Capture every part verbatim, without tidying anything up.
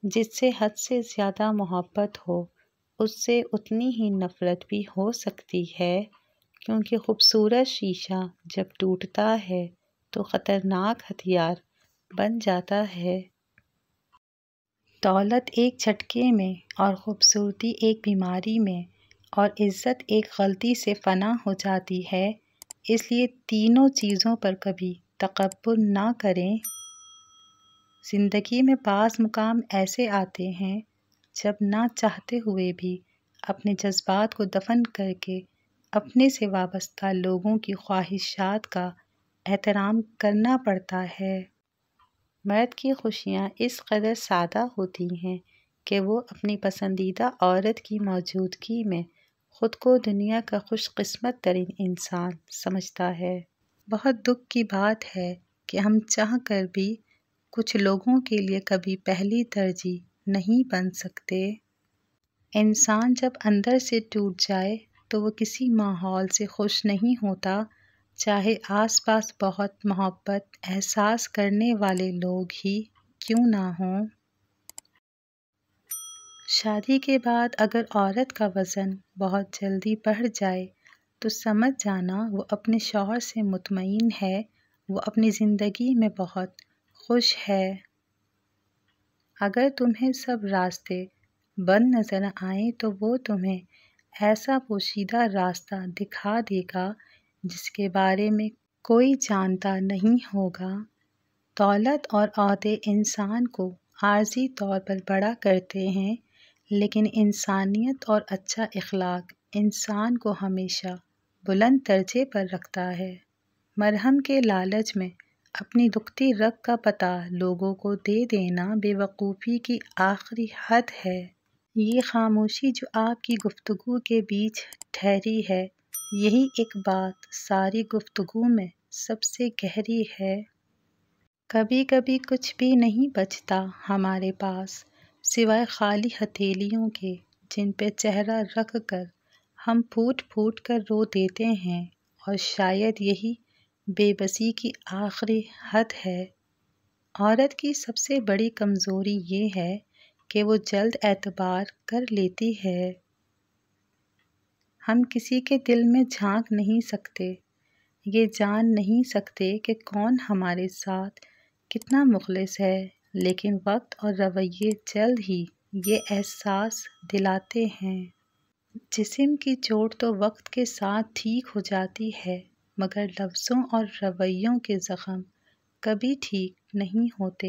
جس سے حد سے زیادہ محبت ہو اس سے اتنی ہی نفرت بھی ہو سکتی ہے، کیونکہ خوبصورت شیشہ جب ٹوٹتا ہے تو خطرناک ہتھیار بن جاتا ہے۔ دولت ایک جھٹکے میں اور خوبصورتی ایک بیماری میں اور عزت ایک غلطی سے فنا ہو جاتی ہے، اس لیے تینوں چیزوں پر کبھی تکبر نہ کریں۔ زندگی میں بعض مقام ایسے آتے ہیں جب نہ چاہتے ہوئے بھی اپنے جذبات کو دفن کر کے اپنے سے وابستہ لوگوں کی خواہشات کا احترام کرنا پڑتا ہے۔ مرد کی خوشیاں اس قدر سادہ ہوتی ہیں کہ وہ اپنی پسندیدہ عورت کی موجودگی میں خود کو دنیا کا خوش قسمت ترین انسان سمجھتا ہے۔ بہت دکھ کی بات ہے کہ ہم چاہ کر بھی کچھ لوگوں کے لیے کبھی پہلی ترجیح نہیں بن سکتے۔ انسان جب اندر سے ٹوٹ جائے تو وہ کسی ماحول سے خوش نہیں ہوتا، چاہے آس پاس بہت محبت احساس کرنے والے لوگ ہی کیوں نہ ہوں۔ شادی کے بعد اگر عورت کا وزن بہت جلدی بڑھ جائے تو سمجھ جانا وہ اپنے شوہر سے مطمئن ہے، وہ اپنی زندگی میں بہت خوش ہے۔ اگر تمہیں سب راستے بند نظر آئیں تو وہ تمہیں ایسا پوشیدہ راستہ دکھا دے گا جس کے بارے میں کوئی جانتا نہیں ہوگا۔ دولت اور عہدے انسان کو عارضی طور پر بڑا کرتے ہیں، لیکن انسانیت اور اچھا اخلاق انسان کو ہمیشہ بلند درجے پر رکھتا ہے۔ مرہم کے لالچ میں اپنی دکھتی رگ کا پتہ لوگوں کو دے دینا بے وقوفی کی آخری حد ہے۔ یہ خاموشی جو آپ کی گفتگو کے بیچ ٹھہری ہے، یہی ایک بات ساری گفتگو میں سب سے گہری ہے۔ کبھی کبھی کچھ بھی نہیں بچتا ہمارے پاس سوائے خالی ہتھیلیوں کے جن پہ چہرہ رکھ کر ہم پھوٹ پھوٹ کر رو دیتے ہیں، اور شاید یہی بے بسی کی آخری حد ہے۔ عورت کی سب سے بڑی کمزوری یہ ہے کہ وہ جلد اعتبار کر لیتی ہے۔ ہم کسی کے دل میں جھانک نہیں سکتے، یہ جان نہیں سکتے کہ کون ہمارے ساتھ کتنا مخلص ہے، لیکن وقت اور رویے جلد ہی یہ احساس دلاتے ہیں۔ جسم کی چوٹ تو وقت کے ساتھ ٹھیک ہو جاتی ہے، مگر لفظوں اور رویوں کے زخم کبھی ٹھیک نہیں ہوتے۔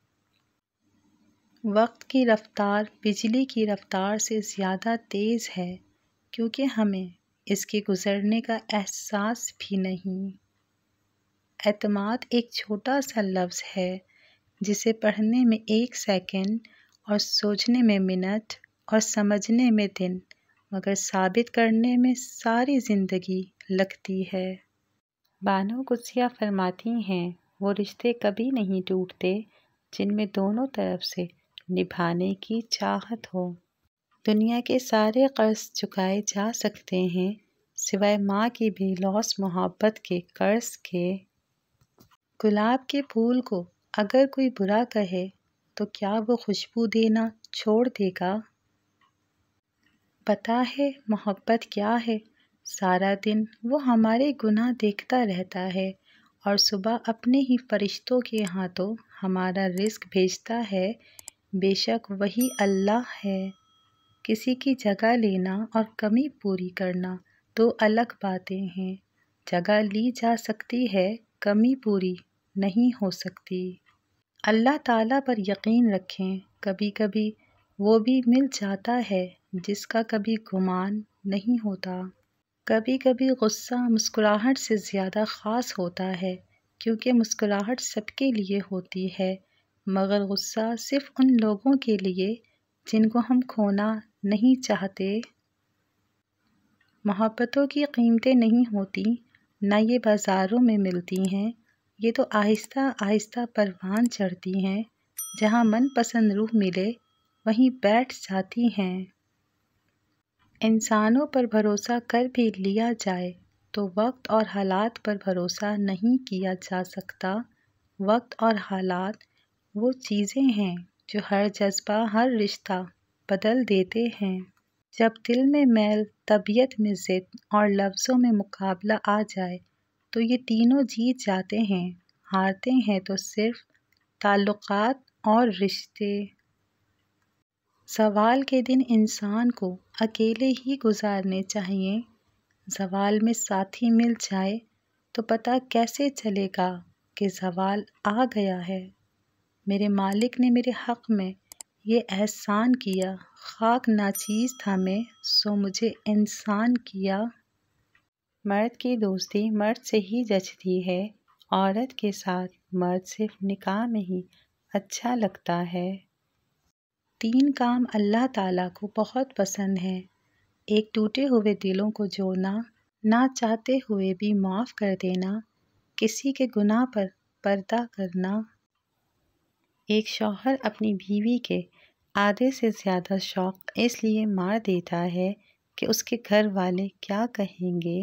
وقت کی رفتار بجلی کی رفتار سے زیادہ تیز ہے، کیونکہ ہمیں اس کے گزرنے کا احساس بھی نہیں۔ اعتماد ایک چھوٹا سا لفظ ہے جسے پڑھنے میں ایک سیکنڈ اور سوچنے میں منٹ اور سمجھنے میں دن، مگر ثابت کرنے میں ساری زندگی لگتی ہے۔ بانو قدسیہ فرماتی ہیں، وہ رشتے کبھی نہیں ٹوٹتے جن میں دونوں طرف سے نبھانے کی چاہت ہو۔ دنیا کے سارے قرض چکائے جا سکتے ہیں سوائے ماں کی بے لوث محبت کے قرض کے۔ گلاب کے پھول کو اگر کوئی برا کہے تو کیا وہ خوشبو دینا چھوڑ دے گا؟ پتہ ہے محبت کیا ہے؟ سارا دن وہ ہمارے گناہ دیکھتا رہتا ہے اور صبح اپنے ہی فرشتوں کے ہاتھوں ہمارا رزق بھیجتا ہے۔ بے شک وہی اللہ ہے۔ کسی کی جگہ لینا اور کمی پوری کرنا دو الگ باتیں ہیں۔ جگہ لی جا سکتی ہے، کمی پوری نہیں ہو سکتی۔ اللہ تعالیٰ پر یقین رکھیں، کبھی کبھی وہ بھی مل جاتا ہے جس کا کبھی گمان نہیں ہوتا۔ کبھی کبھی غصہ مسکراہٹ سے زیادہ خاص ہوتا ہے، کیونکہ مسکراہٹ سب کے لیے ہوتی ہے، مگر غصہ صرف ان لوگوں کے لیے جن کو ہم کھونا نہیں چاہتے۔ محبتوں کی قیمتیں نہیں ہوتی، نہ یہ بازاروں میں ملتی ہیں، یہ تو آہستہ آہستہ پروان چڑھتی ہیں، جہاں من پسند روح ملے وہیں بیٹھ جاتی ہیں۔ انسانوں پر بھروسہ کر بھی لیا جائے تو وقت اور حالات پر بھروسہ نہیں کیا جا سکتا۔ وقت اور حالات وہ چیزیں ہیں جو ہر جذبہ، ہر رشتہ بدل دیتے ہیں۔ جب دل میں میل، طبیعت میں ضد اور لفظوں میں مقابلہ آ جائے تو یہ تینوں جیت جاتے ہیں، ہارتے ہیں تو صرف تعلقات اور رشتے۔ زوال کے دن انسان کو اکیلے ہی گزارنے چاہیے۔ زوال میں ساتھی مل جائے تو پتہ کیسے چلے گا کہ زوال آ گیا ہے۔ میرے مالک نے میرے حق میں یہ احسان کیا، خاک ناچیز تھا میں سو مجھے انسان کیا۔ مرد کی دوستی مرد سے ہی جچتی ہے، عورت کے ساتھ مرد صرف نکاح میں ہی اچھا لگتا ہے۔ تین کام اللہ تعالیٰ کو بہت پسند ہیں، ایک ٹوٹے ہوئے دلوں کو جوڑنا، نہ چاہتے ہوئے بھی معاف کر دینا، کسی کے گناہ پر پردہ کرنا۔ ایک شوہر اپنی بیوی کے آدھے سے زیادہ شوق اس لیے مار دیتا ہے کہ اس کے گھر والے کیا کہیں گے۔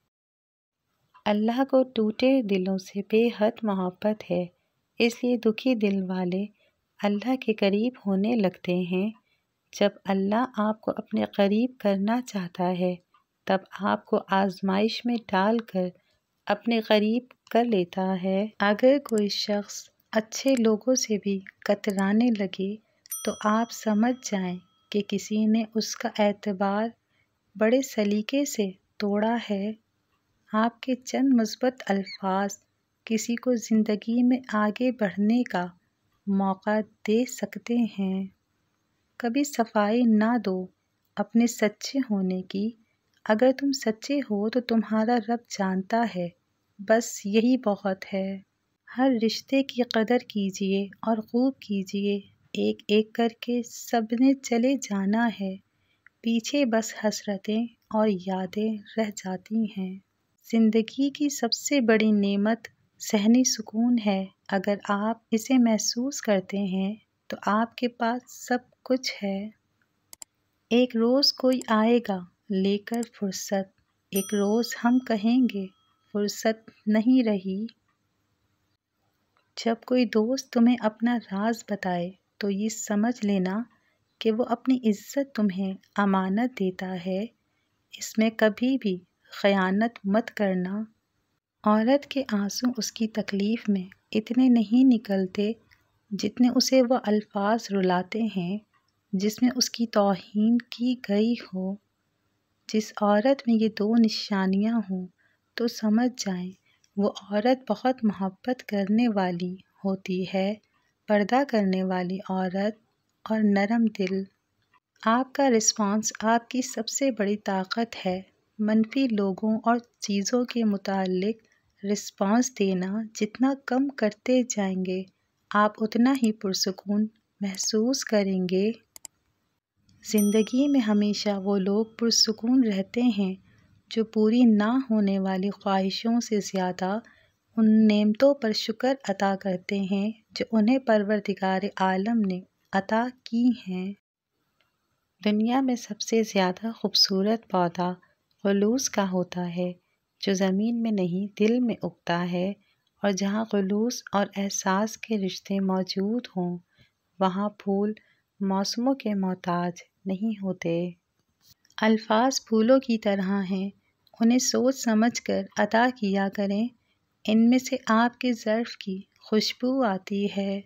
اللہ کو ٹوٹے دلوں سے بے حد محبت ہے، اس لیے دکھی دل والے اللہ کے قریب ہونے لگتے ہیں۔ جب اللہ آپ کو اپنے قریب کرنا چاہتا ہے تب آپ کو آزمائش میں ڈال کر اپنے قریب کر لیتا ہے۔ اگر کوئی شخص اچھے لوگوں سے بھی کترانے لگے تو آپ سمجھ جائیں کہ کسی نے اس کا اعتبار بڑے سلیقے سے توڑا ہے۔ آپ کے چند مثبت الفاظ کسی کو زندگی میں آگے بڑھنے کا موقع دے سکتے ہیں۔ کبھی صفائی نہ دو اپنے سچے ہونے کی، اگر تم سچے ہو تو تمہارا رب جانتا ہے، بس یہی بہت ہے۔ ہر رشتے کی قدر کیجیے اور خوب کیجیے، ایک ایک کر کے سب نے چلے جانا ہے، پیچھے بس حسرتیں اور یادیں رہ جاتی ہیں۔ زندگی کی سب سے بڑی نعمت ذہنی سکون ہے، اگر آپ اسے محسوس کرتے ہیں تو آپ کے پاس سب کچھ ہے۔ ایک روز کوئی آئے گا لے کر فرصت، ایک روز ہم کہیں گے فرصت نہیں رہی۔ جب کوئی دوست تمہیں اپنا راز بتائے تو یہ سمجھ لینا کہ وہ اپنی عزت تمہیں امانت دیتا ہے، اس میں کبھی بھی خیانت مت کرنا۔ عورت کے آنسو اس کی تکلیف میں اتنے نہیں نکلتے جتنے اسے وہ الفاظ رلاتے ہیں جس میں اس کی توہین کی گئی ہو۔ جس عورت میں یہ دو نشانیاں ہوں تو سمجھ جائیں وہ عورت بہت محبت کرنے والی ہوتی ہے، پردہ کرنے والی عورت اور نرم دل۔ آپ کا رسپانس آپ کی سب سے بڑی طاقت ہے۔ منفی لوگوں اور چیزوں کے متعلق رسپانس دینا جتنا کم کرتے جائیں گے آپ اتنا ہی پرسکون محسوس کریں گے۔ زندگی میں ہمیشہ وہ لوگ پرسکون رہتے ہیں جو پوری نہ ہونے والی خواہشوں سے زیادہ ان نعمتوں پر شکر ادا کرتے ہیں جو انہیں پروردگار عالم نے عطا کی ہیں۔ دنیا میں سب سے زیادہ خوبصورت پودا خلوص کا ہوتا ہے، جو زمین میں نہیں دل میں اگتا ہے، اور جہاں خلوص اور احساس کے رشتے موجود ہوں وہاں پھول موسموں کے محتاج نہیں ہوتے۔ الفاظ پھولوں کی طرح ہیں، انہیں سوچ سمجھ کر ادا کیا کریں، ان میں سے آپ کے ظرف کی خوشبو آتی ہے۔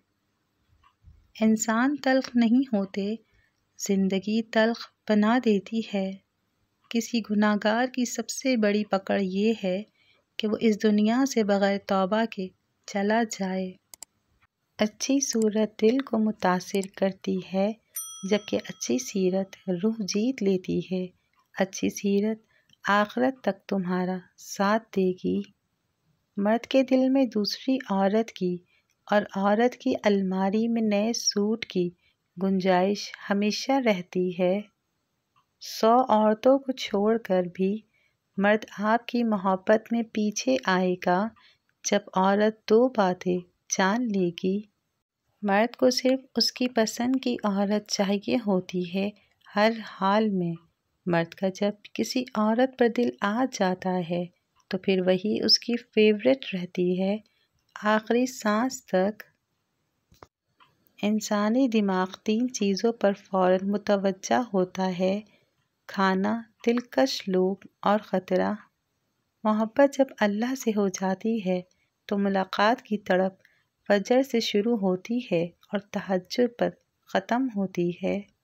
انسان تلخ نہیں ہوتے، زندگی تلخ بنا دیتی ہے۔ کسی گناہگار کی سب سے بڑی پکڑ یہ ہے کہ وہ اس دنیا سے بغیر توبہ کے چلا جائے۔ اچھی صورت دل کو متاثر کرتی ہے جبکہ اچھی سیرت روح جیت لیتی ہے۔ اچھی سیرت آخرت تک تمہارا ساتھ دے گی۔ مرد کے دل میں دوسری عورت کی اور عورت کی الماری میں نئے سوٹ کی گنجائش ہمیشہ رہتی ہے۔ سو عورتوں کو چھوڑ کر بھی مرد آپ کی محبت میں پیچھے آئے گا جب عورت دو باتیں جان لے گی۔ مرد کو صرف اس کی پسند کی عورت چاہیے ہوتی ہے ہر حال میں۔ مرد کا جب کسی عورت پر دل آ جاتا ہے تو پھر وہی اس کی فیورٹ رہتی ہے آخری سانس تک۔ انسانی دماغ تین چیزوں پر فوراً متوجہ ہوتا ہے: کھانا، دلکش لوگ اور خطرہ۔ محبت جب اللہ سے ہو جاتی ہے تو ملاقات کی تڑپ فجر سے شروع ہوتی ہے اور تہجد پر ختم ہوتی ہے۔